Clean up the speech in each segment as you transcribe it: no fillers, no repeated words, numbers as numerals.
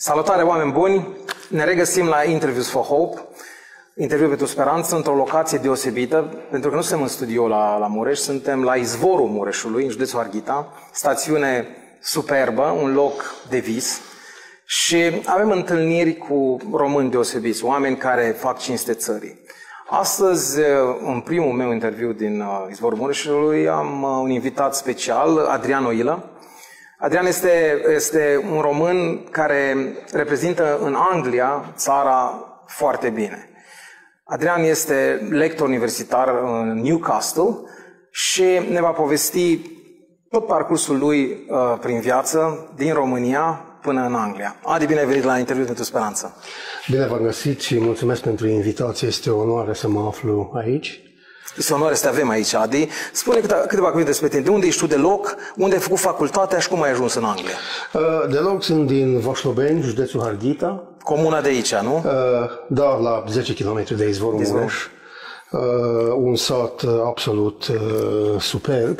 Salutare, oameni buni! Ne regăsim la Interviews for Hope, interviu pentru speranță, într-o locație deosebită, pentru că nu suntem în studio la Mureș, suntem la izvorul Mureșului, în județul Arghita, stațiune superbă, un loc de vis și avem întâlniri cu români deosebiți, oameni care fac cinste țării. Astăzi, în primul meu interviu din izvorul Mureșului, am un invitat special, Adrian Oilă. Adrian este un român care reprezintă în Anglia țara foarte bine. Adrian este lector universitar în Newcastle și ne va povesti tot parcursul lui prin viață, din România până în Anglia. Adi, bine ai venit la Interviu pentru Speranță. Bine v-am găsit și mulțumesc pentru invitație. Este o onoare să mă aflu aici. Este o onoare să te avem aici, Adi. Spune câteva cuvinte despre tine. De unde ești tu deloc? Unde ai făcut facultatea și cum ai ajuns în Anglia? Deloc sunt din Vaslobeni, județul Harghita. Comuna de aici, nu? Da, la 10 km de izvorul Mureș. Un sat absolut superb.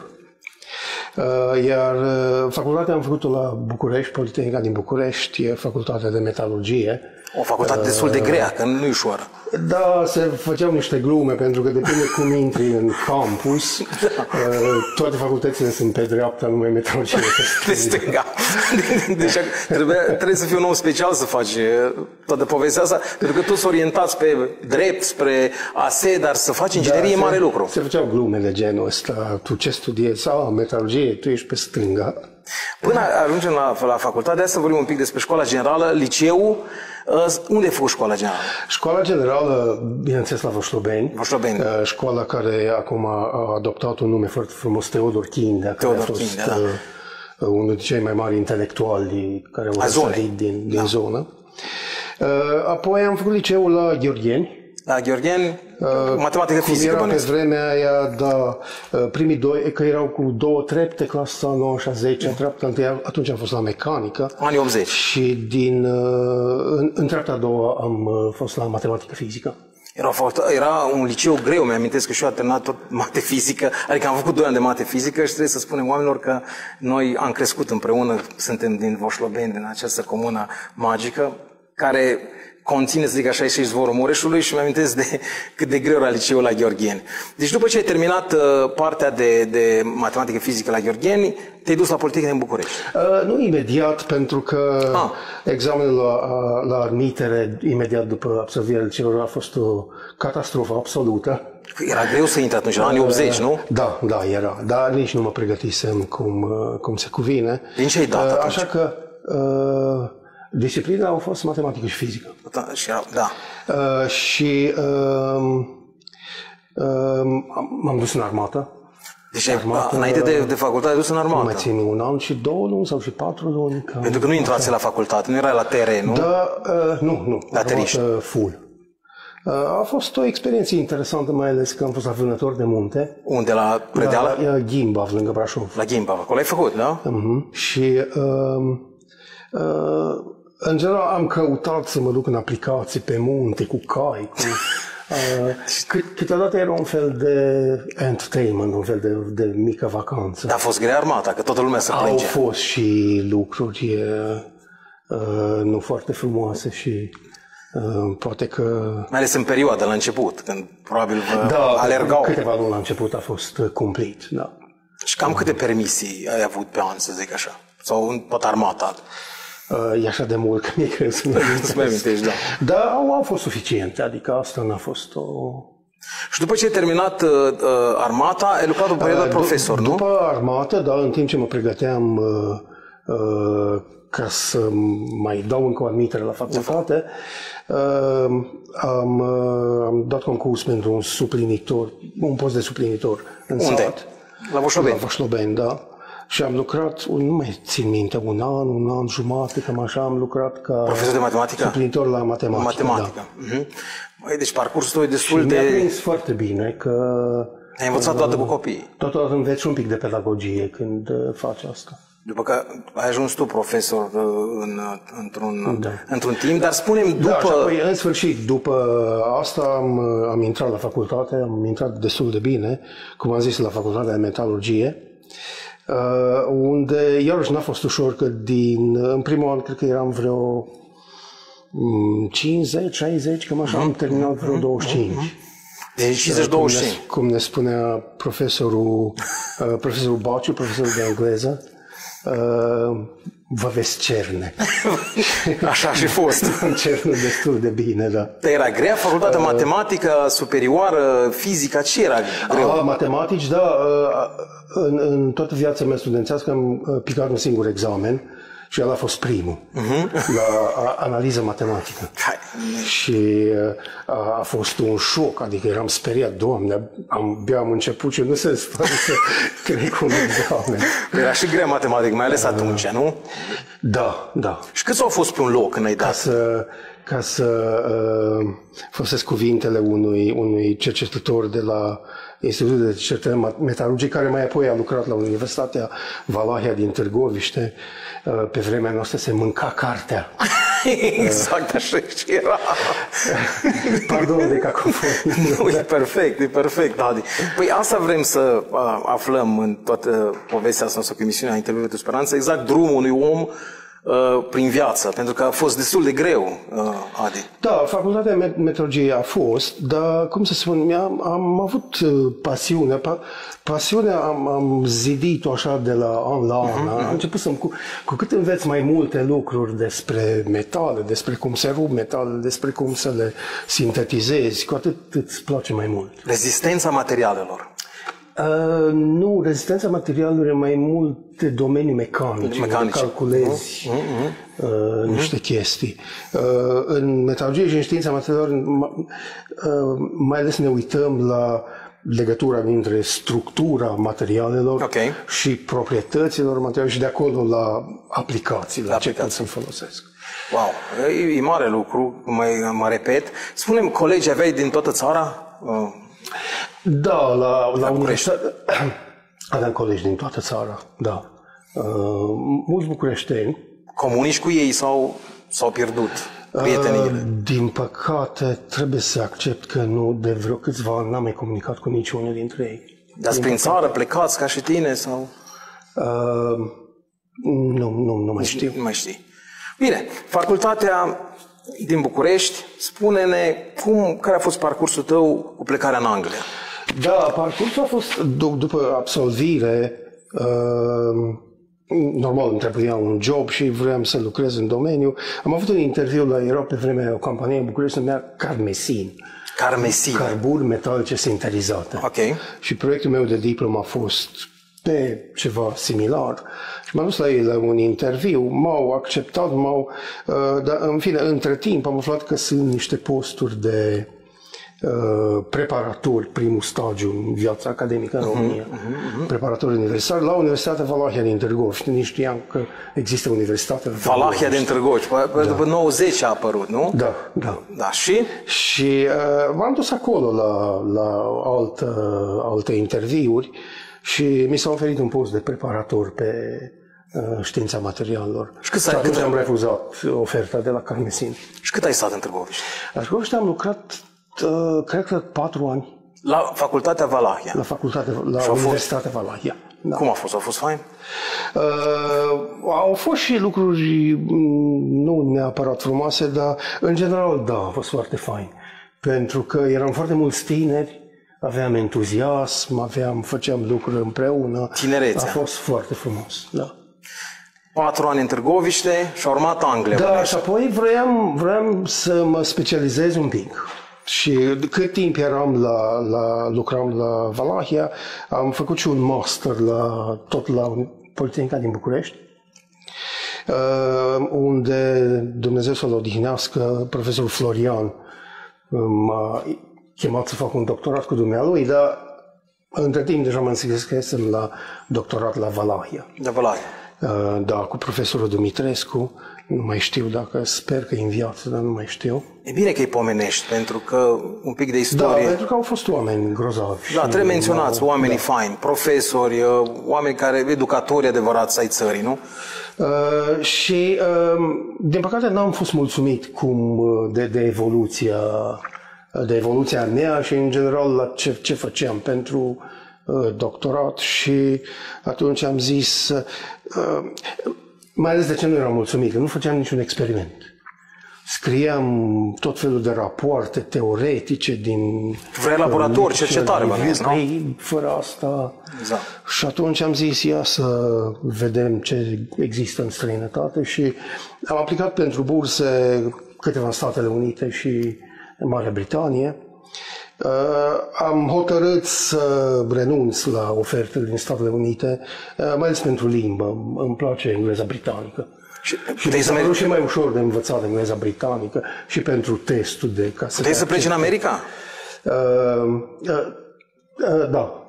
Iar facultatea am făcut-o la București, Politehnica din București, facultatea de metalurgie. O facultate destul de grea, că nu e ușor. Da, se făceau niște glume, pentru că depinde cum intri în campus. Toate facultățile sunt pe dreapta, numai metalurgie pe stânga. Deci trebuie să fii un om special să faci toată povestea asta, pentru că toți sunt orientați pe drept, spre ASE, dar să faci inginerie e mare lucru. Se făceau glume de genul ăsta. Tu ce studiezi? Metalurgie, tu ești pe stânga. Până ajungem la facultate, hai să vorbim un pic despre școala generală, liceu. Unde ai făcut școala generală? Școala generală, bineînțeles, la Vaslobeni. Școala care acum a adoptat un nume foarte frumos, Teodor Chindea, care a fost unul dintre cei mai mari intelectuali care au răsărit din zonă. Apoi am făcut liceul la Gheorgheni. La Gheorgheni, matematică fizică. Era pe vremea aia, da, primii doi, că erau cu două trepte, clasa 9 și a 10, treapta întâia, atunci am fost la mecanică. Anii 80. Și în treapta a doua am fost la matematică fizică. Era un liceu greu, mi-amintesc că și eu am terminat tot mate fizică, adică am făcut 2 ani de mate fizică și trebuie să spunem oamenilor că noi am crescut împreună, suntem din Vaslobeni, din această comună magică, care conține, să zic așa, și izvorul Mureșului și mi-amintesc de cât de greu era liceul la Gheorgheni. Deci după ce ai terminat partea de matematică fizică la Gheorgheni, te-ai dus la Politehnica din București. Nu imediat, pentru că examenul la admitere, imediat după absolvirea liceului, a fost o catastrofă absolută. Era greu să intri atunci, în anii 80, nu? Da, era. Dar nici nu mă pregătisem cum se cuvine. Din ce ai dat atunci? Așa că disciplinele au fost matematică și fizică. Și m-am dus în armată. Deci înainte de facultate ai dus în armată? Nu mai țin, 1 an și 2 luni sau și 4 luni. Pentru că nu intrați la facultate, nu erai la teren, nu? Da, nu. Bateriști. Full. A fost o experiență interesantă, mai ales că am fost la vânător de munte. Unde, la Predeală? La Gimbav, lângă Brașov. La Gimbav, acolo ai făcut, da? Și în general am căutat să mă duc în aplicații pe munte, cu cai, câteodată era un fel de entertainment, un fel de mică vacanță. Dar a fost grea armata, că toată lumea se plânge. Au fost și lucruri nu foarte frumoase și poate că... Mai ales în perioada, la început, când probabil alergau. Câteva luni la început a fost cumplit, da. Și cam câte permisii ai avut pe an, să zic așa? Sau în tot armata? E așa de mult că mi-e greu să-mi amintești, da. Dar au fost suficiente, adică asta n-a fost o... Și după ce ai terminat armata, ai lucrat o perioadă profesor, nu? După armată, da, în timp ce mă pregăteam ca să mai dau încă o admitere la facultate, am dat concurs pentru un post de suplinitor în sat. La Vaslobeni? La Vaslobeni, da. Și am lucrat, nu mai țin minte, un an jumate, cam așa, am lucrat ca profesor de matematică? Suplinitor la matematică. Da. Deci parcursul tău e destul și de... mi-a prins foarte bine că... Ai învățat toată cu copiii? Totodată înveți un pic de pedagogie când faci asta. După că ai ajuns tu profesor într-un timp, dar spune-mi după... Da, și apoi, în sfârșit, după asta am intrat la facultate, am intrat destul de bine, cum am zis, la facultatea de metalurgie, unde iarăși n-a fost ușor, că în primul an cred că eram vreo 50, 60, cam așa, am terminat vreo 25. Deci 50-25. Cum ne spunea profesorul Baciu, profesorul de engleză, vă veți cerne. Așa a și fost. Am cernut destul de bine, da. Dar era grea facultatea matematică superioară, fizica, ce era greu? Matematici, da. În toată viața mea studențească am picat un singur examen și ăla a fost primul, la analiză matematică. Și a fost un șoc, adică eram speriat, Doamne, abia am început și nu se spune să trec un examen. Era și grea matematică, mai ales atunci, nu? Da, da. Și câți au fost pe un loc când ai dat? Ca să folosesc cuvintele unui cercetător de la Institutul de Cercetare Metalurgică, care mai apoi a lucrat la Universitatea Valahia din Târgoviște. Pe vremea noastră se mânca cartea. Exact așa și era. Pardon de cacofonie. Nu, e perfect, Adi. Păi asta vrem să aflăm în toată povestea asta cu emisiunea Interviul pentru Speranță, exact drumul unui om prin viață, pentru că a fost destul de greu, Adi. Da, facultatea metalurgiei a fost, dar, cum să spun, am avut pasiune. Pasiunea am zidit-o așa de la an la an. Am început cu cât înveți mai multe lucruri despre metale, despre cum se rup metale, despre cum să le sintetizezi, cu atât îți place mai mult. Rezistența materialelor. Nu, rezistența materialelor e mai mult de domeniul mecanic, calculezi niște chestii. În metalurgie și în știința materialelor, mai ales ne uităm la legătura dintre structura materialelor și proprietăților materialelor și de acolo la aplicații, la ce pot să-l folosesc. Wow, e mare lucru, mă repet. Spune-mi, colegi aveai din toată țara? Da, la universitate aveam colegi din toată țara, da. Mulți bucureșteni. Comunici cu ei sau s-au pierdut prietenii? Din păcate, trebuie să accept că nu, de vreo câțiva ani n-am mai comunicat cu niciunul dintre ei. Dar prin țară plecați ca și tine sau? Nu mai știu. Nu mai știi. Bine, facultatea din București, spune-ne care a fost parcursul tău cu plecarea în Anglia? Da, parcursul a fost după absolvire. Normal, îmi trebuia un job și vreau să lucrez în domeniu. Am avut un interviu era pe vremea o companie în București, se numea Carmesin. Carmesin. Carburi metalice sintetizate. Okay. Și proiectul meu de diplomă a fost pe ceva similar. Și m-am dus la ei la un interviu, m-au acceptat, dar în fine, între timp am aflat că sunt niște posturi de preparatori, primul stagiu în viața academică în România, preparatori universitari, la Universitatea Valahia din Târgoviște. Nici știam că există Universitatea Valahia din Târgoviște. După 90 a apărut, nu? Da. Da, și? Și m-am dus acolo la alte interviuri și mi s-a oferit un post de preparator pe știința materialelor. Și atunci am refuzat oferta de la Carmesin. Și cât ai stat în Târgoviște? La Târgoviște am lucrat cred că 4 ani. La Facultatea Valahia? La Universitatea Valahia. Da. Cum a fost? A fost fain? Au fost și lucruri nu neapărat frumoase, dar în general da, a fost foarte fain. Pentru că eram foarte mulți tineri, aveam entuziasm, făceam lucruri împreună. Tinerețea. A fost foarte frumos, da. 4 ani în Târgoviște și a urmat Anglia. Da, și apoi vreau să mă specializez un pic. Și cât timp lucram la Valahia, am făcut și un master tot la Politehnica din București, unde Dumnezeu să-l odihnească, profesorul Florian m-a chemat să fac un doctorat cu dumnealui, dar între timp deja mă înscrisesem la doctorat la Valahia. De Valahia. Da, cu profesorul Dumitrescu. Nu mai știu sper că e în viață, dar nu mai știu. E bine că îi pomenești, pentru că un pic de istorie... Da, pentru că au fost oameni grozavi. Da, trebuie menționați oamenii faini, profesori, oameni educatori adevărați ai țării, nu? Și, din păcate, n-am fost mulțumit de evoluția mea și, în general, la ce făceam pentru doctorat și atunci am zis... mai ales de ce nu eram mulțumit, că nu făceam niciun experiment. scriam tot felul de rapoarte teoretice din... Vrei laborator, cercetare, bănuiesc, nu? Fără asta... Exact. Și atunci am zis, ia să vedem ce există în străinătate și am aplicat pentru burse câteva în Statele Unite și în Marea Britanie. Am hotărât să renunț la ofertele din Statele Unite, mai ales pentru limbă. Îmi place engleza britanică. Și e mai ușor de învățat engleza britanică și pentru testul de... Puteai să pleci în America? Da.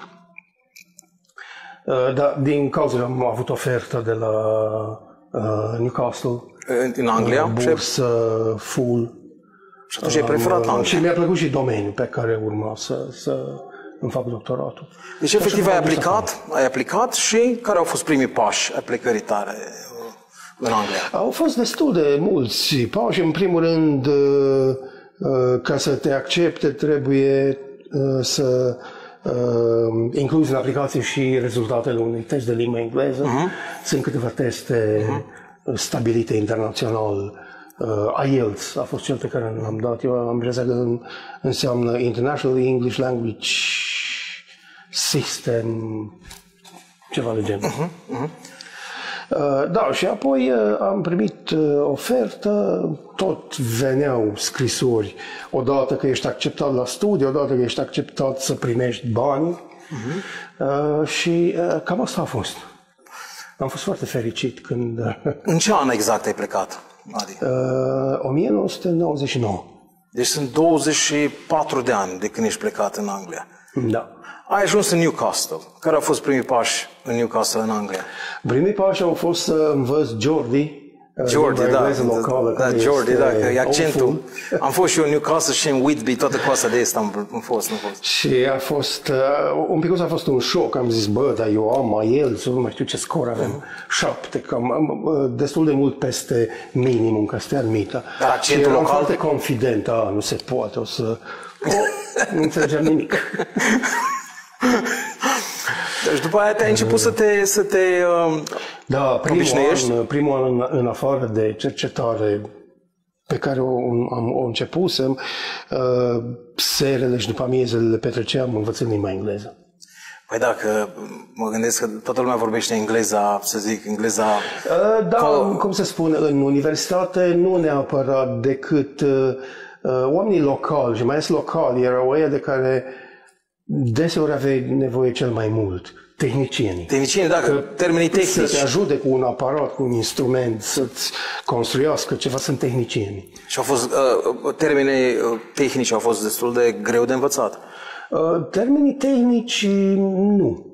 Da, din cauza că am avut ofertă de la Newcastle. În Anglia? Bursă full. Și atunci ai preferat Anglia. Și mi-a plăcut și domeniul pe care urma să îmi fac doctoratul. Deci efectiv ai aplicat și care au fost primii pași aplicării tale în Anglia? Au fost destul de mulți pași. În primul rând, ca să te accepte, trebuie să incluzi în aplicație și rezultatele unui test de limba engleză. Sunt câteva teste stabilite internațional. IELTS a fost cel pe care l-am dat. Eu am impresia că înseamnă International English Language System, ceva de genul. Da, și apoi am primit ofertă, tot veneau scrisori, odată că ești acceptat la studiu, odată că ești acceptat să primești bani și cam asta a fost. Am fost foarte fericit când... În ce an exact ai plecat, Adi? 1999. Deci sunt 24 de ani de când ești plecat în Anglia. Da. Ai ajuns în Newcastle. Care au fost primii pași în Newcastle, în Anglia? Primii pași au fost să învăț Geordie. Geordie, da. Locală, da, Geordie, da, că e accentul. Am fost și eu în Newcastle și în Whitby, toată coasta de est am fost. Și a fost, un pic a fost un șoc. Am zis, bă, dar eu am IELTS, nu mai știu ce scor avem, 7, cam destul de mult peste minimum ca să te admită. Dar accentul local? Eram foarte confident, nu se poate, nu înțelegeam nimic. Deci după aia te-ai început să te da, primul an în afară de cercetare pe care o începusem, serele și după amiezele le petreceam învățând limba engleză. Păi dacă mă gândesc că toată lumea vorbește engleza, să zic, engleza... Da, cum se spune, în universitate nu neapărat decât oamenii locali și mai ales locali erau ăia de care deseori aveai nevoie cel mai mult. Tehnicienii. Tehnicienii, dacă termenii tehnici. Să te ajute cu un aparat, cu un instrument, să-ți construiască ceva, sunt tehnicienii. Și au fost, termenii tehnici au fost destul de greu de învățat? Termenii tehnici, nu.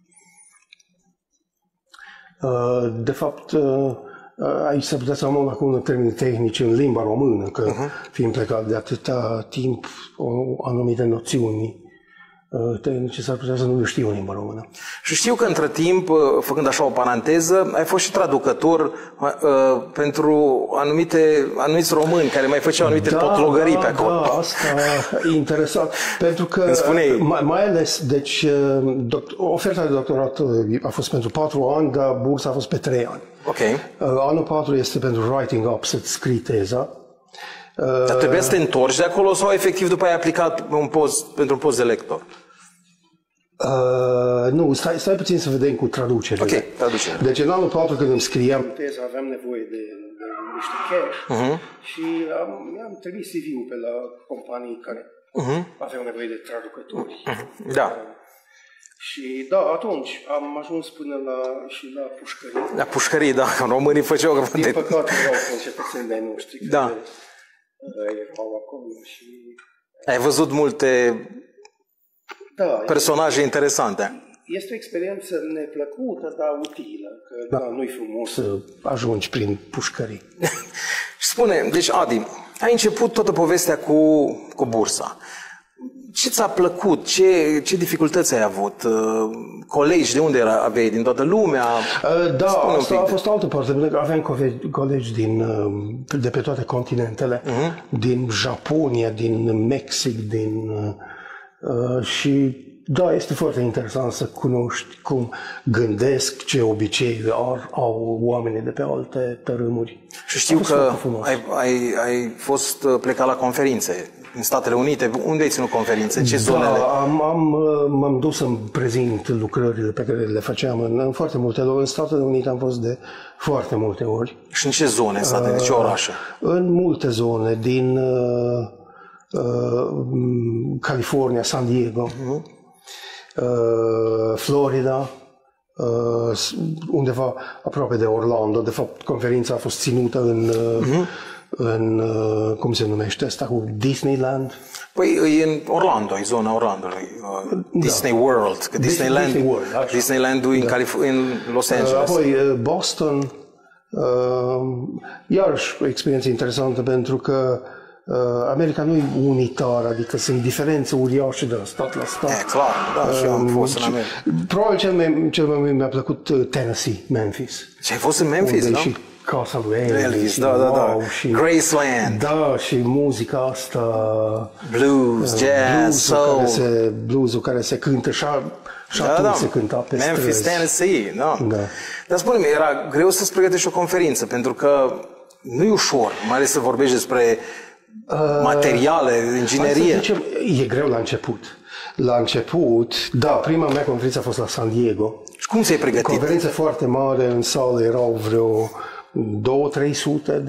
De fapt, aici s-ar putea să am acum termenii tehnici în limba română, că fiind plecat de atâta timp, anumite noțiuni tehnice s-ar putea să nu le știu în limba română. Și știu că între timp, făcând așa o paranteză, ai fost și traducător pentru anumiți români care mai făceau anumite totlogării pe acolo. Da, asta e interesant, pentru că mai ales, deci, oferta de doctorat a fost pentru 4 ani, dar bursa a fost pe 3 ani. Okay. Anul 4 este pentru writing up, să-ți scrii teza. Dar trebuie să te întorci de acolo sau efectiv după aia ai aplicat pentru un post de lector? Nu, stai puțin să vedem cu traducerile. Ok, traducere. Deci în anul 4 când îmi scriam teza, aveam nevoie de niște cash și mi-am trimis CV-ul pe la companii care aveau nevoie de traducători. Da. Și da, atunci am ajuns până și la pușcării. La pușcării, da, românii făceau... Din păcate erau cetățeni de-ai noștri care erau acolo și... Ai văzut multe personaje interesante. Este o experiență neplăcută, dar utilă, că nu-i frumos să ajungi prin pușcării. Și spune, deci Adi, ai început toată povestea cu bursa. Ce ți-a plăcut? Ce dificultăți ai avut? Colegi de unde aveai? Din toată lumea? Da, asta a fost altă parte. Aveam colegi de pe toate continentele. Din Japonia, din Mexic, și da, este foarte interesant să cunoști cum gândesc, ce obiceiuri au oamenii de pe alte tărâmuri. Și știu că ai fost plecat la conferințe în Statele Unite. Unde ai ținut conferințe? Ce zonele? M-am dus să-mi prezint lucrările pe care le făceam în foarte multe locuri. În Statele Unite am fost de foarte multe ori. Și în ce zone, în Statele Unite? Ce orașe? În multe zone, din California, San Diego, Florida, undeva aproape de Orlando. De fapt, conferința a fost ținută în cum se numește asta, cu Disneyland. Păi e în Orlando, e zona Orlandului, Disney World, că Disneyland-ul în Los Angeles. Apoi Boston, iarăși o experiență interesantă pentru că America nu e unitară, adică sunt diferențe uriașe de la stat la stat. E clar, da, și eu am fost în America. Probabil cel mai mi-a plăcut Tennessee, Memphis. Și ai fost în Memphis, da? Și casa lui Elvis, da. Și Graceland. Da, și muzica asta, blues, jazz, soul. Blues-ul care se cântă și atunci se cânta pe Memphis, străzi. Tennessee, da. Dar spune-mi, era greu să-ți pregătești o conferință, pentru că nu e ușor, mai ales să vorbești despre materiale, inginerie. Zicem, e greu la început. La început, da, prima mea conferință a fost la San Diego. Și cum ți-ai pregătit? Conferință foarte mare, în sală erau vreo 200-300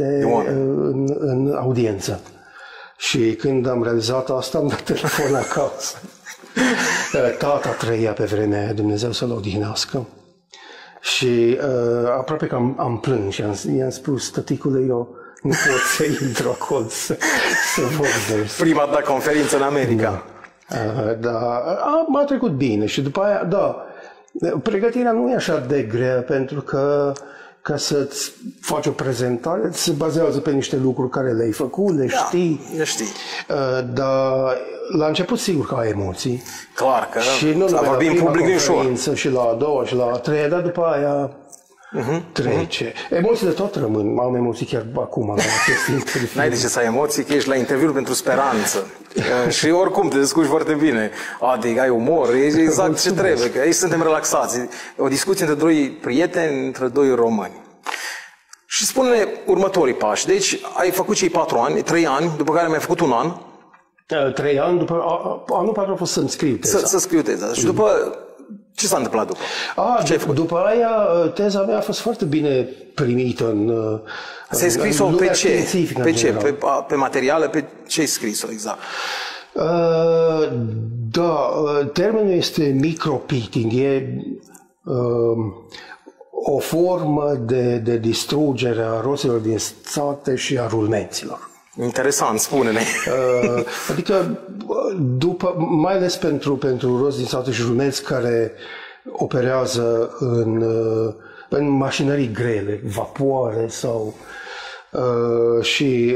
în audiență. Și când am realizat asta, am dat telefon acasă. Tata trăia pe vremea aia, Dumnezeu să-l odihnească. Și aproape că am plâns și i-am spus, tăticule, eu nu pot să intru acolo să vorbesc. Prima ta conferință în America. Da, m-a trecut bine și după aia, da, pregătirea nu e așa de grea pentru că ca să-ți faci o prezentare, se bazează pe niște lucruri care le-ai făcut, le știi. Le știi. Dar la început sigur că ai emoții. Clar că și nu a vorbit în public ușor. Și la a doua și la a treia, dar după aia trece. Emoțiile tot rămân. Am emoții chiar acum la acest interviu. N-ai de ce să ai emoții, că ești la interviul pentru Speranță. Și oricum te descurci foarte bine. Adică ai umor, e exact ce trebuie. Că aici suntem relaxați. O discuție între doi prieteni, între doi români. Și spune-ne următorii pași. Deci ai făcut cei 4 ani, 3 ani, după care mi-ai făcut 1 an. 3 ani, după anul 4 a fost să-mi scriu teza. Să scriu teza. Și după, ce s-a întâmplat după? După aia, teza mea a fost foarte bine primită în Ți-ai scris-o pe ce? Pe ce? Pe materiale? Pe ce ai scris-o exact? Da, termenul este micropitting. E o formă de distrugere a roților din sate și a rulmenților. Interesant, spune-ne. Adică, mai ales pentru roți din sate și rulmenți care operează în mașinării grele, vapoare sau și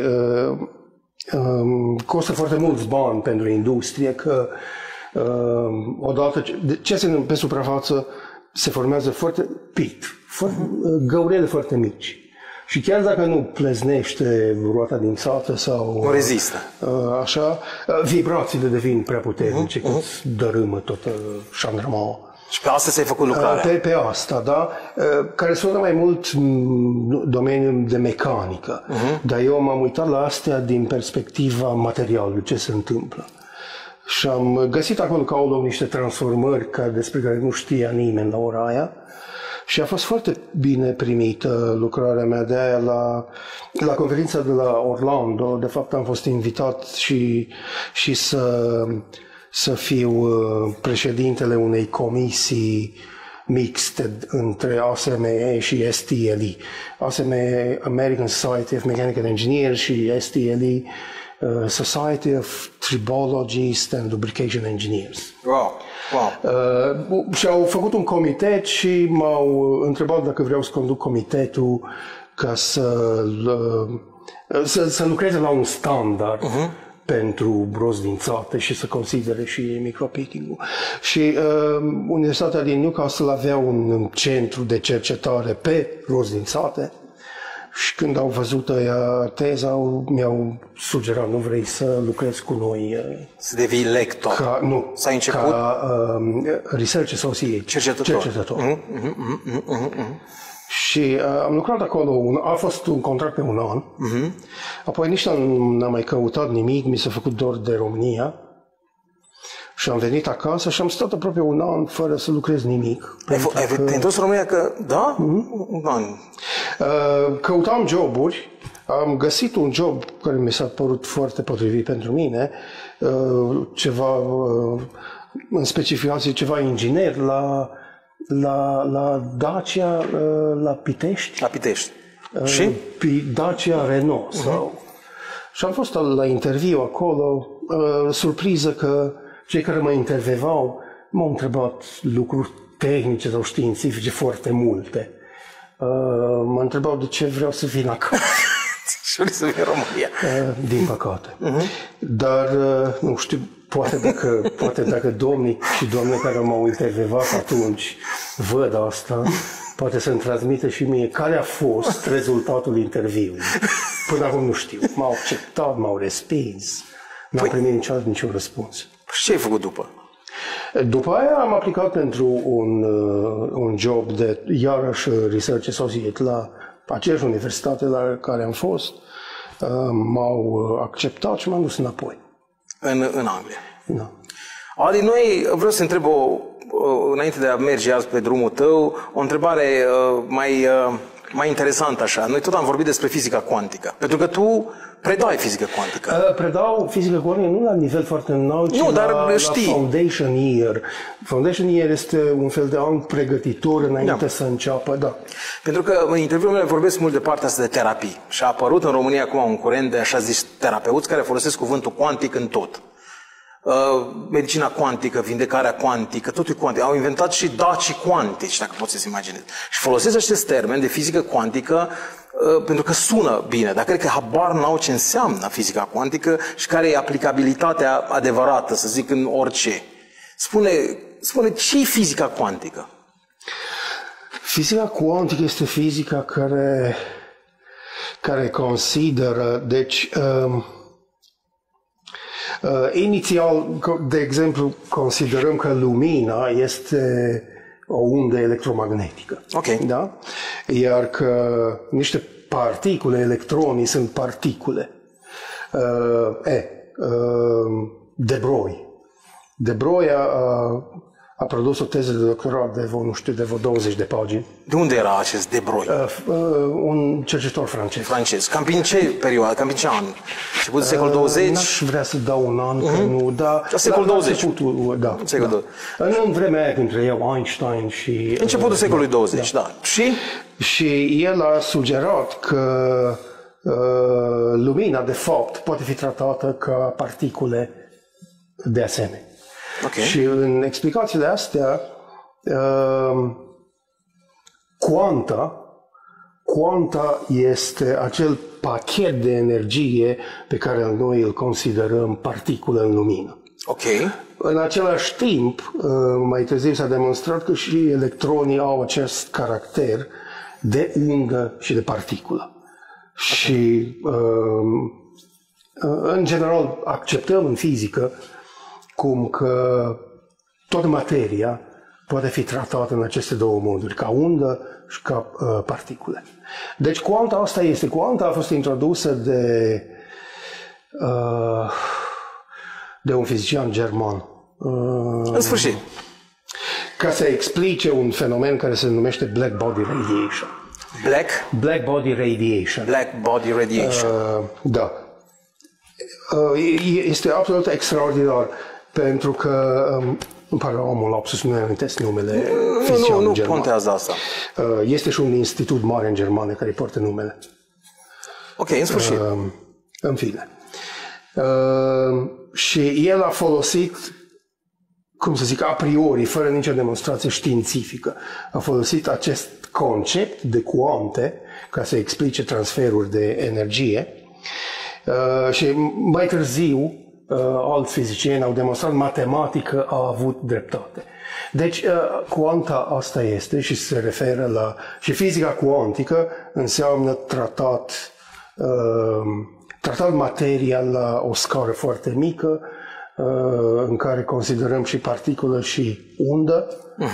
costă foarte mulți bani pentru industrie, că odată ce se întâmplă pe suprafață se formează foarte găurele foarte mici. Și chiar dacă nu pleznește roata din țată sau... Nu rezistă. Așa, vibrațiile devin prea puternice, că îți dărâmă toată șandramaua. Și pe asta ți-ai făcut lucrarea? Pe asta, da. Care sună mai mult domeniul de mecanică. Dar eu m-am uitat la astea din perspectiva materialului, ce se întâmplă. Și am găsit acolo că au loc niște transformări despre care nu știa nimeni la ora aia. Și a fost foarte bine primită lucrarea mea de aia la conferința de la Orlando. De fapt am fost invitat și să fiu președintele unei comisii mixte între ASME și STLE. ASME, American Society of Mechanical Engineers, și STLE, Society of Tribologists and Lubrication Engineers. Wow. Și au făcut un comitet și m-au întrebat dacă vreau să conduc comitetul ca să lucreze la un standard pentru roți din țate și să considere și micropitting-ul. Și Universitatea din Newcastle avea un centru de cercetare pe roți din țate Și când au văzut ăia teza, mi-au sugerat, nu vrei să lucrezi cu noi? Să devii lector. Nu, s-a început? Ca Research Associate. Cercetător. Și am lucrat acolo, a fost un contract pe un an. Apoi nici n-am mai căutat nimic, mi s-a făcut dor de România. Și am venit acasă și am stat aproape un an fără să lucrez nimic. Te-ai întors în România că, da? Un an. Căutam joburi, am găsit un job care mi s-a părut foarte potrivit pentru mine, ceva, în specificație ceva inginer la Dacia, la Pitești. La Pitești. Și? Dacia Renault. Și am fost la interviu acolo, surpriză că cei care mă intervievau m-au întrebat lucruri tehnice sau științifice foarte multe. Mă întrebau de ce vreau să vin acasă. Și vrei să vin în România. Din păcate. Dar, nu știu, poate dacă domnii și doamne care m-au intervievat atunci văd asta, poate să-mi transmită și mie care a fost rezultatul interviului. Până acum nu știu. M-au acceptat, m-au respins. N-am primit niciodată niciun răspuns. Și ce ai făcut după? După aia am aplicat pentru un job de iarăși Research Associate la aceeași universitate la care am fost. M-au acceptat și m-am dus înapoi. În Anglia? Da. Adi, noi vreau să întreb înainte de a merge azi pe drumul tău, o întrebare mai interesantă așa. Noi tot am vorbit despre fizica cuantică, pentru că tu predai fizică cuantică. Predau fizică cuantică nu la nivel foarte înalt, ci la Foundation Year. Foundation Year este un fel de an pregătitor înainte să înceapă, da. Pentru că în interviurile mele vorbesc mult de partea asta de terapii și a apărut în România acum un curent de așa zis terapeuți care folosesc cuvântul cuantic în tot. Medicina cuantică, vindecarea cuantică, totul e cuantic. Au inventat și dacii cuantici, dacă poți să-ți imaginezi. Și folosesc acest termen de fizică cuantică pentru că sună bine, dar cred că habar n-au ce înseamnă fizica cuantică și care e aplicabilitatea adevărată, să zic, în orice. Spune ce e fizica cuantică? Fizica cuantică este fizica care consideră, deci, inițial, de exemplu, considerăm că lumina este o undă electromagnetică. Okay. Da? Iar că niște particule, electronii sunt particule. De Broglie a produs o teză de doctorat de vreo 20 de pagini. De unde era acest De Broglie? Un cercetător francez. Cam prin ce perioadă? Cam prin ce an? Început de secolul 20? N-aș vrea să dau un an, că nu, dar... Secolul 20? Da. În vremea aia, între eu, Einstein și... Începutul secolului 20, da. Și el a sugerat că lumina, de fapt, poate fi tratată ca particule de asemenea. Okay. Și în explicațiile astea, Quanta este acel pachet de energie pe care noi îl considerăm particulă în lumină. Okay. În același timp, mai târziu s-a demonstrat că și electronii au acest caracter de undă și de particulă. Okay. Și, în general, acceptăm în fizică cum că toată materia poate fi tratată în aceste două moduri, ca undă și ca particule. Deci cuanta asta este. Cuanta a fost introdusă de un fizician german. În sfârșit. Ca să explice un fenomen care se numește black body radiation. Black body radiation. Da. Este absolut extraordinar, pentru că îmi pare omul lapsus, nu amintesc numele fizicianului german. Nu contează asta. Este și un institut mare în Germania care poartă numele. Ok, în sfârșit. În fine. Și el a folosit, cum să zic, a priori, fără nicio demonstrație științifică, a folosit acest concept de cuante ca să explice transferuri de energie. Și mai târziu alți fizicieni au demonstrat, matematică a avut dreptate. Deci, cuanta asta este și se referă la... Și fizica cuantică înseamnă tratat materia la o scară foarte mică, în care considerăm și particulă și undă.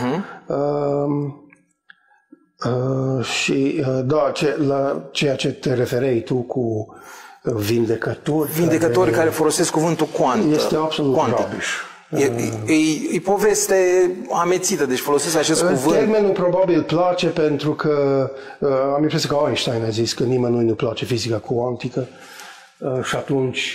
Și la ceea ce te referei tu cu vindecători. Vindecători care folosesc cuvântul quant. Este absolut rubbish. E poveste amețită, deci folosesc acest cuvânt. Termenul probabil place pentru că am impresia că Einstein a zis că nimănui nu place fizica cuantică și atunci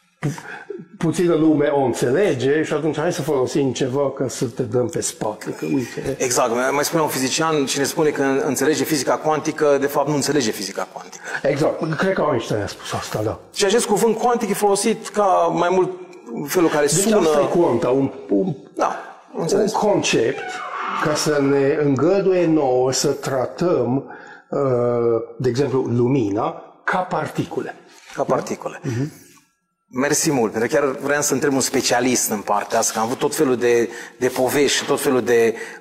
puțină lume o înțelege și atunci hai să folosim ceva ca să te dăm pe spate. Că, uite. Exact. Mai spune un fizician, cine spune că înțelege fizica cuantică, de fapt nu înțelege fizica cuantică. Exact. Cred că Einstein a spus asta, da. Și acest cuvânt cuantic e folosit ca mai mult felul care sună... Deci asta e cuanta, un concept ca să ne îngăduie nouă să tratăm, de exemplu, lumina ca particule. Ca particule. Mersi mult, pentru că chiar vreau să întreb un specialist în partea asta, că am avut tot felul de povești și tot felul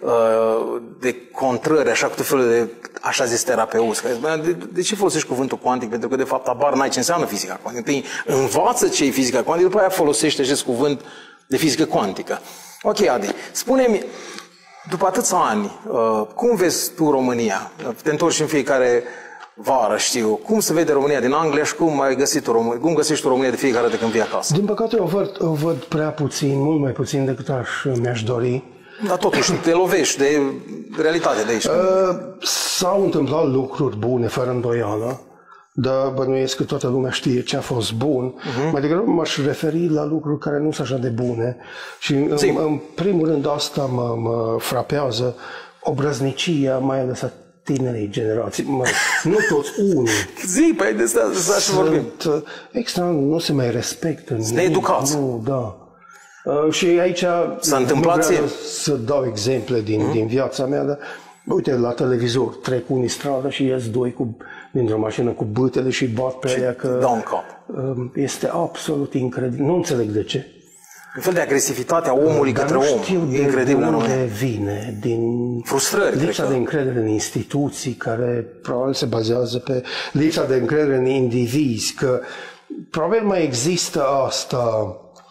de contrări, așa, cu tot felul de, așa zis, terapeuți. De ce folosești cuvântul cuantic? Pentru că, de fapt, abar n-ai ce înseamnă fizica cuantică. Întâi învață ce e fizica cuantică, după aia folosește acest cuvânt de fizică cuantică. Ok, Adi, spune-mi, după atâția ani, cum vezi tu România? Te întorci în fiecare vară, știu. Cum se vede România din Anglia și cum cum găsești tu România de fiecare dată când vii acasă? Din păcate o văd prea puțin, mult mai puțin decât mi-aș dori. Dar totuși te lovești de realitate de aici. S-au întâmplat lucruri bune, fără îndoială, dar bănuiesc că toată lumea știe ce a fost bun. Mai degrabă m-aș referi la lucruri care nu sunt așa de bune. Și în primul rând asta mă frapează obrăznicia, mai ales a tinerii generații, nu toți, unii. Zi, păi de asta și vorbim. Extra, nu se mai respectă. Sunt needucați. Nu, da. Și aici nu vreau să dau exemple din viața mea, dar uite, la televizor trec unii stradă și ies doi dintr-o mașină cu bâtele și bat pe aia că... Este absolut incredibil. Nu înțeleg de ce. Un fel de agresivitate a omului către om. Incredibil. De unde vine? Din frustrări, lipsa de încredere în instituții, care probabil se bazează pe lipsa de încredere în indivizi, că probabil mai există asta,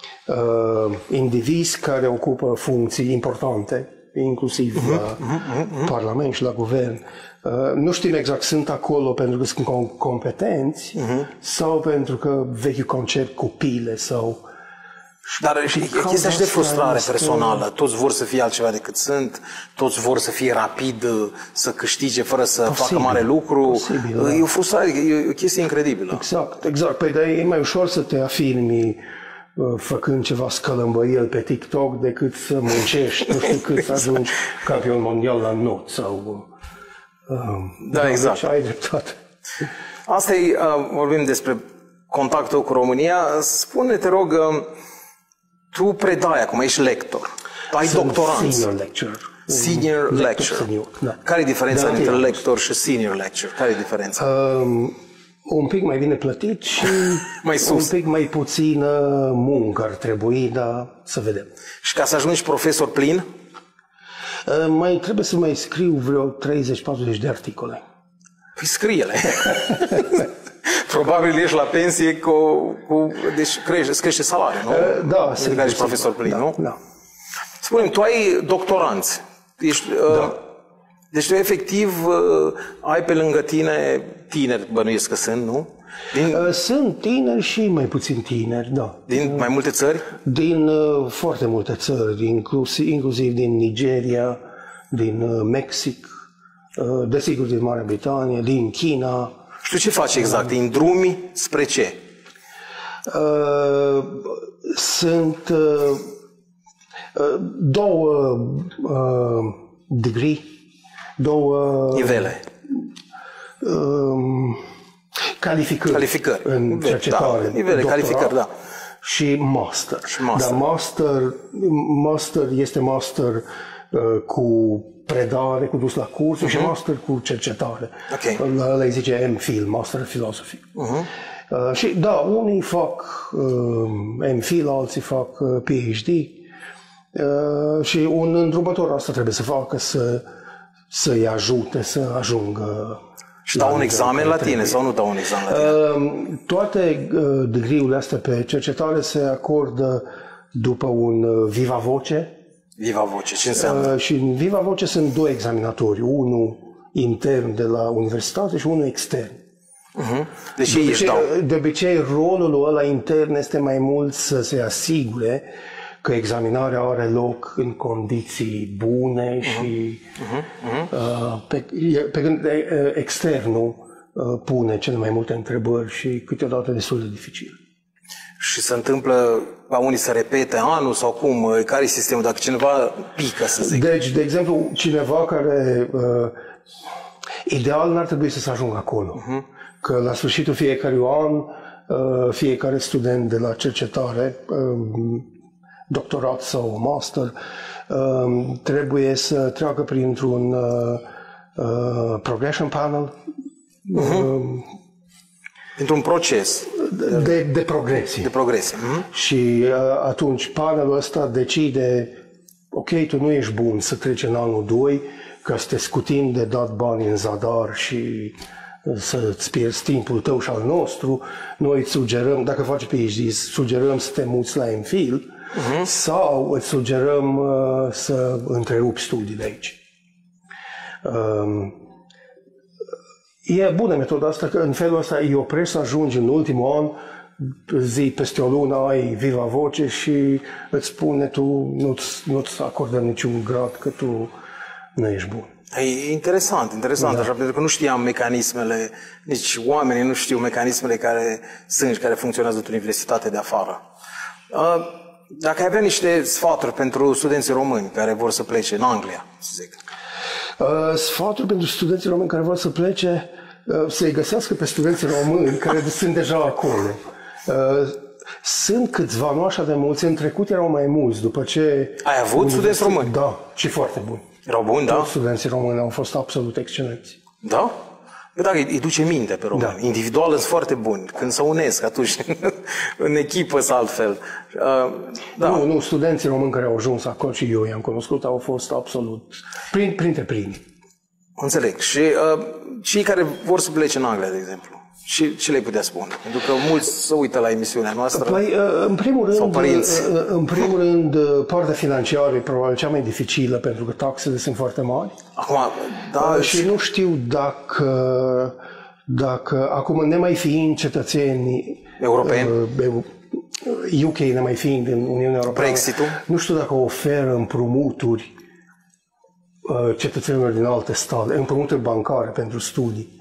indivizi care ocupă funcții importante, inclusiv la Parlament și la Guvern. Nu știm exact, sunt acolo pentru că sunt competenți sau pentru că vechiul concept cu pile sau... Dar e chestia și de frustrare personală. Toți vor să fie altceva decât sunt, toți vor să fie rapid, să câștige fără să facă mare lucru. E o frustrare, e o chestie incredibilă. Exact. Păi, dar e mai ușor să te afirmi făcând ceva scălămbăiel pe TikTok decât să muncești, nu știu cât, să ajungi campion mondial la not sau... Da, exact. Și ai dreptate. Asta e, vorbim despre contactul cu România. Spune, te rog, tu predai acum, ești lector. Ai doctoranți. Senior lecturer. Senior lecturer. Da. Care e diferența între lector și senior lecturer? Care e diferența? Un pic mai bine plătit și mai sus. Un pic mai puțină muncă ar trebui, dar să vedem. Și ca să ajungi profesor plin? Mai trebuie să mai scriu vreo 30-40 de articole. Păi scrie-le. Probabil ești la pensie deci crește salariul, nu? Da, să ești profesor plin, nu? Da. Spune-mi, tu ai doctoranți. Deci tu efectiv ai pe lângă tine tineri, bănuiesc că sunt, nu? Sunt tineri și mai puțin tineri, da. Din mai multe țări? Din foarte multe țări, inclusiv din Nigeria, din Mexic, desigur din Marea Britanie, din China. Și tu ce faci exact? În drumi spre ce? Sunt două degree, două nivele. Calificări în cercetare. Da, nivele, calificări, da. Și master. Dar master este master cu predare, cu dus la cursuri și master cu cercetare. Okay. Le zice MPhil, Master of Philosophy. Și da, unii fac MPhil, alții fac PhD și un îndrumător asta trebuie să facă să-i ajute să ajungă. Și dau un examen la tine sau nu dau un examen la tine? Toate degree-urile astea pe cercetare se acordă după un viva voce. Viva voce, ce înseamnă? Și în viva voce sunt 2 examinatori, unul intern de la universitate și unul extern. Deci de obicei, rolul ăla intern este mai mult să se asigure că examinarea are loc în condiții bune și pe când externul pune cele mai multe întrebări și câteodată destul de dificil. Și se întâmplă ca unii să repete anul sau cum? Care e sistemul? Dacă cineva pică, să zic. Deci, de exemplu, cineva care ideal n-ar trebui să se ajungă acolo. Că la sfârșitul fiecărui an, fiecare student de la cercetare, doctorat sau master, trebuie să treacă printr-un progression panel. Într-un proces de progresie. De progresie. Și atunci panelul ăsta decide, ok, tu nu ești bun să treci în anul 2, că să te scutim de dat bani în zadar și să-ți pierzi timpul tău și al nostru. Noi îți sugerăm, dacă faci PhD, sugerăm să te muți la MPhil sau îți sugerăm să întrerupi studiile aici. E bună metoda asta, că în felul ăsta îi oprești să ajungi în ultimul an, zi peste o lună ai viva voce și îți spune tu nu-ți acordăm niciun grad că tu nu ești bun. E interesant, da. Așa, pentru că nu știam mecanismele, nici oamenii nu știu mecanismele care funcționează într-o universitate de afară. Dacă ai avea niște sfaturi pentru studenții români care vor să plece în Anglia, să zic. Sfaturi pentru studenții români care vor să plece, să-i găsească pe studenții români care sunt deja acolo. Sunt câțiva, nu așa de mulți, în trecut erau mai mulți, după ce... Ai avut studenți români? Da, și foarte buni. Erau buni, da? Toți studenții români au fost absolut excelenți. Da? Da, îi duce minte pe români. Da. Individual sunt foarte buni. Când se unesc, atunci în echipă sau altfel. Da. Nu, studenții români care au ajuns acolo și eu i-am cunoscut au fost absolut printre primii. Înțeleg. Și cei care vor să plece în Anglia, de exemplu, ce le-ai putea spune? Pentru că mulți se uită la emisiunea noastră. Păi, în primul rând, partea financiară e probabil cea mai dificilă, pentru că taxele sunt foarte mari. Acum, da, și nu știu dacă acum, nemai fiind cetățeni europeni, UK nemai fiind în Uniunea Europeană, Brexit-ul, nu știu dacă oferă împrumuturi cetățenilor din alte state, împrumuturi bancare pentru studii.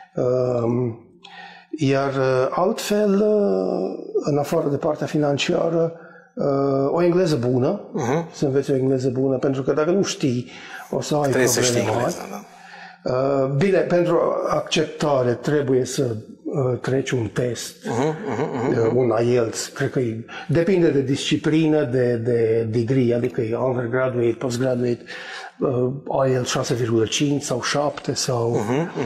Iar altfel, în afară de partea financiară, o engleză bună, să înveți o engleză bună, pentru că dacă nu știi, o să ai probleme mari. Bine, pentru acceptare trebuie să treci un test, un IELTS, cred că depinde de disciplină, de degree, adică e undergraduate, postgraduate, IELTS 6,5 sau 7 sau...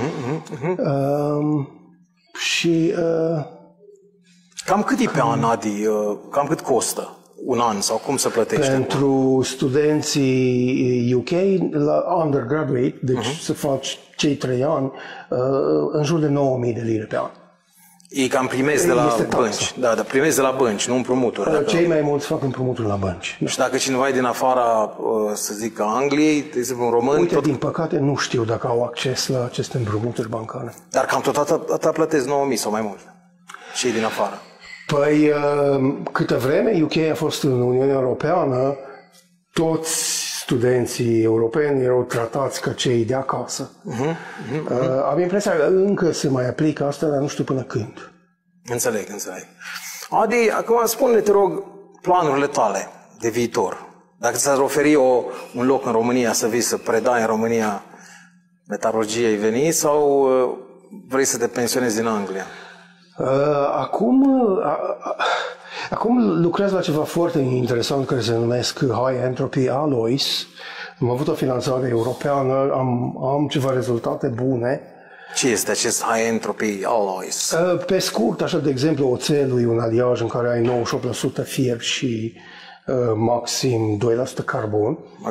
Și... Cam cât e pe an, Adi? Cam cât costă un an sau cum se plătește? Pentru studenții UK, la undergraduate, deci să faci cei 3 ani, în jur de 9.000 de lire pe an. Ei cam primesc de la bănci. Da, dar primesc de la bănci, nu împrumuturi. Cei mai mulți fac împrumuturi la bănci. Și dacă cineva e din afara, să zic, Angliei, de exemplu un român... Uite, din păcate nu știu dacă au acces la aceste împrumuturi bancare. Dar cam tot atâta plătesc 9.000 sau mai mult. Cei din afară. Păi, câtă vreme UK a fost în Uniunea Europeană, toți studenții europeni erau tratați ca cei de acasă. Am impresia că încă se mai aplică asta, dar nu știu până când. Înțeleg. Adi, acum spune-ne, te rog, planurile tale de viitor. Dacă ți-ar oferi un loc în România să vii să predai în România metalurgie, ai veni sau vrei să te pensionezi în Anglia? Acum, Acum lucrez la ceva foarte interesant care se numesc High Entropy Alloys. Am avut o finanțare europeană, am ceva rezultate bune. Ce este acest High Entropy Alloys? Pe scurt, așa de exemplu, oțelul e un aliaj în care ai 98% fier și maxim 2% carbon. Ok.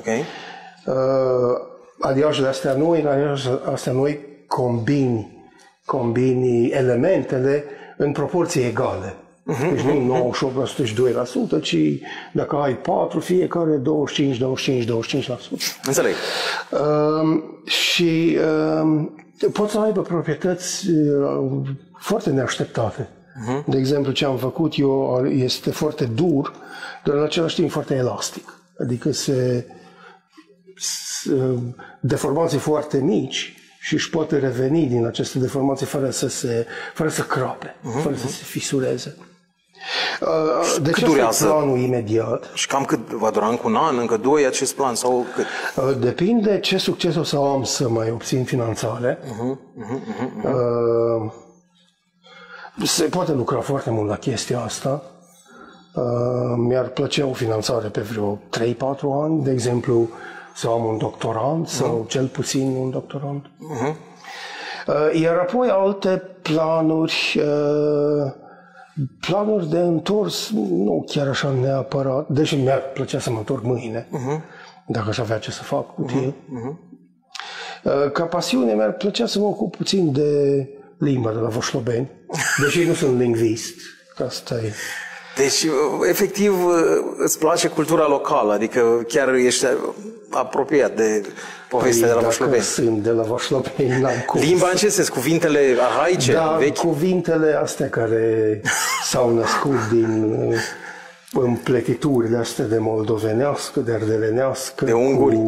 Aliajele astea noi combini elementele în proporții egale. Deci nu 98% și 2%, ci dacă ai 4, fiecare 25, 25, 25%. Înțeleg. Și pot să aibă proprietăți foarte neașteptate. De exemplu, ce am făcut eu este foarte dur, dar în același timp foarte elastic. Adică deformații foarte mici și își poate reveni din aceste deformații fără să crape, fără să se fisureze. De ce este planul imediat? Și cam cât va dura? Încă un an, încă 2 acest plan? Sau cât? Depinde ce succes o să am să mai obțin finanțare. Se poate lucra foarte mult la chestia asta. Mi-ar plăcea o finanțare pe vreo 3-4 ani, de exemplu, să am un doctorand sau cel puțin un doctorand. Iar apoi alte planuri, planuri de întors, nu chiar așa neapărat, deși mi-ar plăcea să mă întorc mâine, dacă aș avea ce să fac util. Ca pasiune mi-ar plăcea să mă ocup puțin de limba de la Voșlobeni, deși nu sunt lingvist. Asta e. Deci, efectiv, îți place cultura locală, adică chiar ești apropiat de povestea de la Voșlobeni. Dacă sunt de la Voșlobeni, n-am cum. Limba în ce sens? Cuvintele arhaice, vechi? Cuvintele astea care s-au născut din împletiturile astea de moldovenească, de ardelenească, de unguri.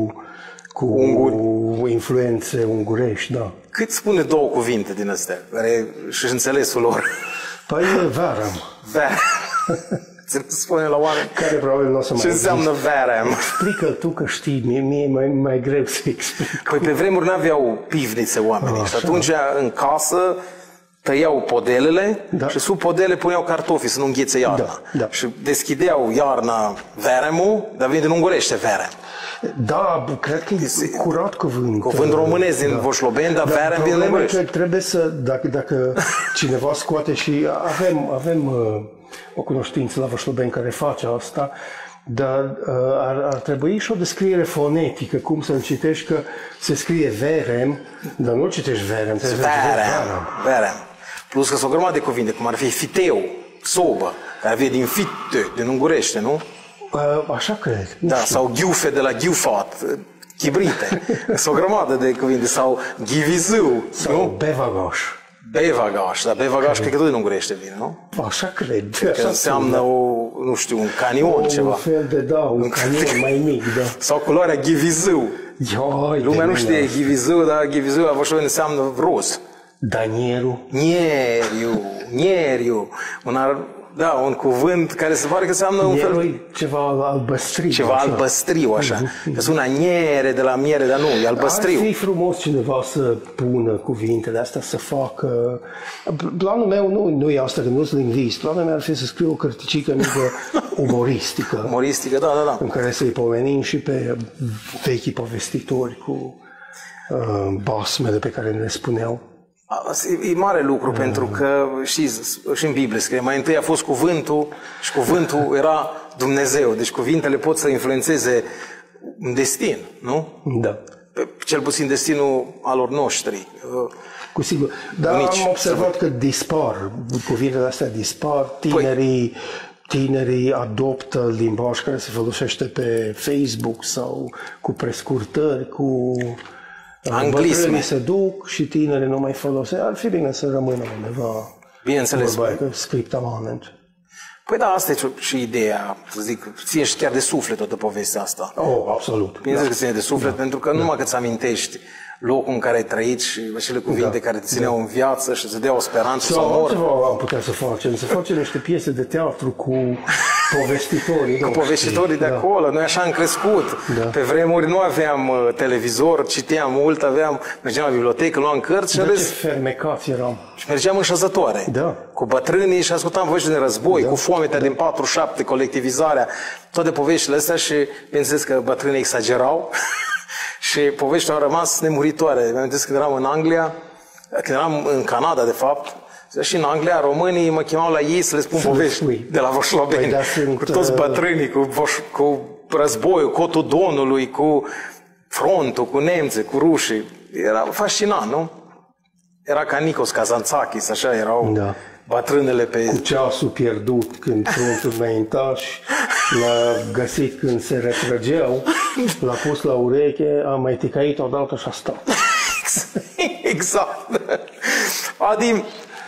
Cu influențe ungurești, da. Cât spune 2 cuvinte din astea, care și înțelesul lor? Păi, Varam. Ți-l spune la oameni? Care probabil nu o să mai Ce înseamnă Varam? Explică tu că știi, mie e mai greu să explic. Păi pe vremuri n-aveau pivnițe oamenii și atunci în casă tăiau podelele și sub podele puneau cartofi să nu înghețe iarna. Și deschideau iarna Varamul, dar vine din ungurește Varam. Da, cred că e curat cuvânt. Cuvânt românesc din Voșlobeni, dar Varam vine din ungurește. Trebuie să, dacă cineva scoate și avem o cunoștință la Voșlobeni care face asta, dar ar trebui și o descriere fonetică, cum să-l citești, că se scrie Verem, dar nu citești Verem, trebuie să citești Varam. Plus că sunt o grămadă de cuvinte, cum ar fi fiteu, sobă, care vine din fitte, din ungurește, nu? Așa cred. Da, sau ghiufe de la ghiufat, chibrite. Sunt o grămadă de cuvinte, sau ghivizu, sau bevagaș. Bevagaș, dar bevagaș cred că tot din ungurește vine, nu? Așa cred. Că înseamnă nu știu, un canion ceva. Un fel de, un canion mai mic, da. Sau culoarea ghivizu. Lumea nu știe ghivizu, dar ghivizu la Voșlobeni înseamnă roz. Danielu. Nieriu. Un cuvânt care se pare că înseamnă un fel... ceva albăstriu. Ceva albăstriu, așa. Că sună niere de la miere, dar nu, e albăstriu. Ar fi frumos cineva să pună cuvintele astea, să facă... Planul meu nu e asta, că nu sunt lingvist. Planul meu ar fi să scriu o cărticică mică umoristică. Umoristică, da. În care să-i pomenim și pe vechii povestitori cu basmele pe care ne spuneau. E mare lucru, pentru că, știți, și în Biblie scrie, mai întâi a fost cuvântul și cuvântul era Dumnezeu. Deci cuvintele pot să influențeze un destin, nu? Da. Cel puțin destinul alor noștri. Cu sigur. Dar am observat că dispar, cuvintele astea dispar, tinerii adoptă limbaj care se folosește pe Facebook sau cu prescurtări, cu... Anglisme. Se duc și tinerii nu mai folosesc. Ar fi bine să rămână undeva. Bineînțeles. Scriptamanent. Păi da, asta e și ideea, să zic, ție și chiar de suflet toată povestea asta. Absolut. Bineînțeles că ține de suflet, pentru că numai că îți amintești locul în care ai trăit și acele cuvinte care te țineau în viață și îți dădeau o speranță sau amor. Ceva am putea să facem? Să facem niște piese de teatru cu povestitorii. Cu povestitorii de acolo. Noi așa am crescut. Pe vremuri nu aveam televizor, citeam mult, mergeam la bibliotecă, luam cărți și ce fermecați eram. Și mergeam în șezătoare. Cu bătrânii și ascultam povești de război, cu foametea din 47, colectivizarea, toate poveștile astea și bineînțeles că bătrânii exagerau. Și poveștile au rămas nemuritoare. Mi-am amintesc când eram în Anglia, când eram în Canada, de fapt, și în Anglia, românii mă chemau la ei să le spun povești de la Voșloveni, cu toți bătrânii, cu războiul, cotul Donului, cu frontul, cu nemții, cu rușii. Era fascinant, nu? Era ca Nikos Kazantzakis, așa erau bătrânele pe... Cu ceasul pierdut când frontul înaintaș, l-a găsit când se retrăgeau, l-a pus la ureche, a mai ticăit odată și a stat. Exact. Adi,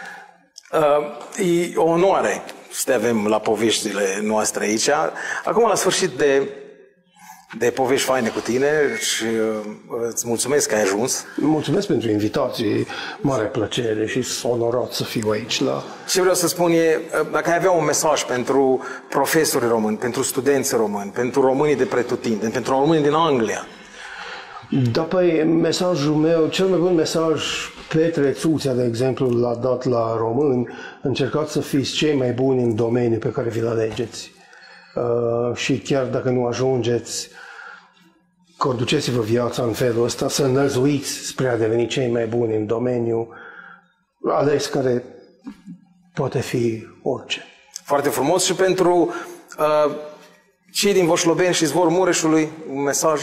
e o onoare să te avem la poveștile noastre aici. Acum, la sfârșit de povești faine cu tine și îți mulțumesc că ai ajuns. Mulțumesc pentru invitație, mare plăcere și sunt onorat să fiu aici. Ce vreau să spun e, dacă ai avea un mesaj pentru profesori români, pentru studenți români, pentru românii de pretutindeni, pentru românii din Anglia. Da, păi, mesajul meu, cel mai bun mesaj, Petre Țuțea, de exemplu, l-a dat la români: încercați să fiți cei mai buni în domeniul pe care vi-l alegeți. Și chiar dacă nu ajungeți, conduceți-vă viața în felul ăsta, să înălțuiți spre a deveni cei mai buni în domeniu ales, care poate fi orice. Foarte frumos. Și pentru cei din Voșloveni și Izvorul Mureșului, un mesaj?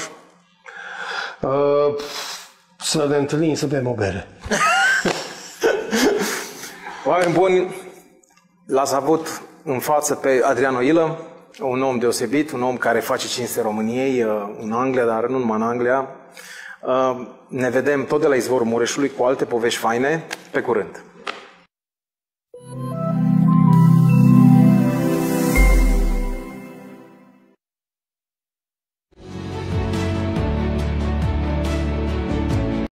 Să ne întâlnim, să bem o bere. Oameni buni, l-ați avut în față pe Adrian Oilă, un om deosebit, un om care face cinste României în Anglia, dar nu numai în Anglia. Ne vedem tot de la Izvorul Mureșului cu alte povești faine. Pe curând!